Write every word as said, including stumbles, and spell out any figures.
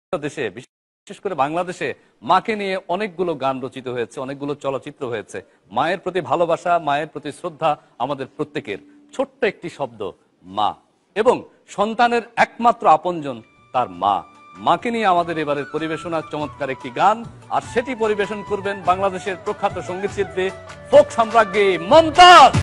দেশে বিশেষ করে বাংলাদেশে মাকে নিয়ে অনেকগুলো গান রচিত হয়েছে, অনেকগুলো চলচ্চিত্র হয়েছে। মায়ের প্রতি ভালোবাসা, মায়ের প্রতি শ্রদ্ধা আমাদের প্রত্যেকের। ছোট্ট একটি শব্দ মা, এবং সন্তানের একমাত্র আপনজন তার মা। মাকে নিয়ে আমাদের এবারের পরিবেশনা চমৎকার একটি গান, আর সেটি পরিবেশন করবেন বাংলাদেশের প্রখ্যাত সঙ্গীত শিল্পী, ফোক সম্রাজ্ঞী মমতাজ।